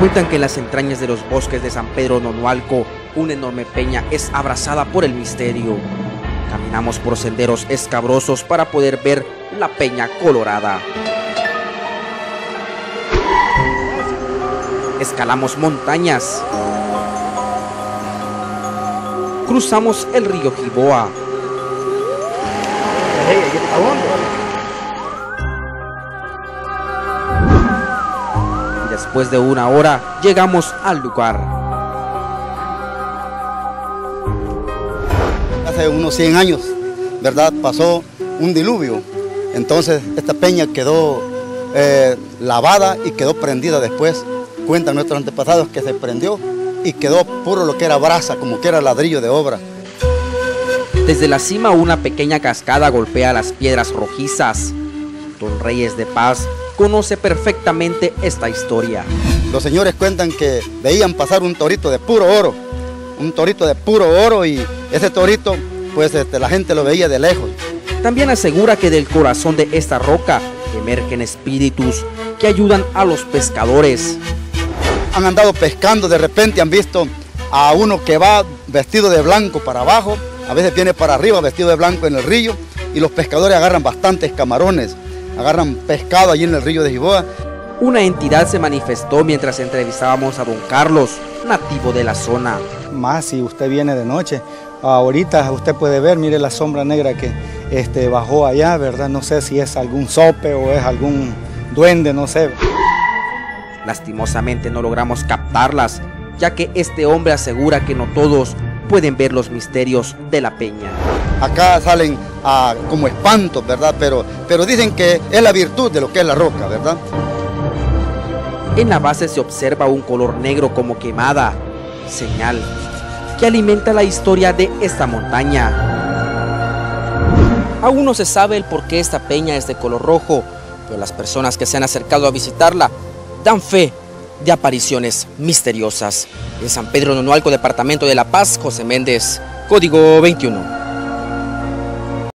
Cuentan que en las entrañas de los bosques de San Pedro Nonualco, una enorme peña es abrazada por el misterio. Caminamos por senderos escabrosos para poder ver la Peña Colorada. Escalamos montañas. Cruzamos el río Jiboa. Y después de una hora llegamos al lugar. Hace unos 100 años, ¿verdad?, pasó un diluvio. Entonces esta peña quedó lavada y quedó prendida después. Cuentan nuestros antepasados que se prendió y quedó puro lo que era brasa, como que era ladrillo de obra. Desde la cima una pequeña cascada golpea las piedras rojizas. Don Reyes de Paz conoce perfectamente esta historia. Los señores cuentan que veían pasar un torito de puro oro, y ese torito, pues la gente lo veía de lejos. También asegura que del corazón de esta roca emergen espíritus que ayudan a los pescadores. Han andado pescando, de repente han visto a uno que va vestido de blanco para abajo, a veces viene para arriba vestido de blanco en el río, y los pescadores agarran bastantes camarones, agarran pescado allí en el río de Jiboa. Una entidad se manifestó mientras entrevistábamos a don Carlos, nativo de la zona. Más si usted viene de noche, ahorita usted puede ver, mire la sombra negra que bajó allá, ¿verdad? No sé si es algún zope o es algún duende, no sé. Lastimosamente no logramos captarlas, ya que este hombre asegura que no todos pueden ver los misterios de la peña. Acá salen como espantos, ¿verdad? Pero dicen que es la virtud de lo que es la roca, ¿verdad? En la base se observa un color negro como quemada, señal que alimenta la historia de esta montaña. Aún no se sabe el por qué esta peña es de color rojo, pero las personas que se han acercado a visitarla dan fe de apariciones misteriosas. En San Pedro Nonualco, departamento de La Paz, José Méndez, Código 21.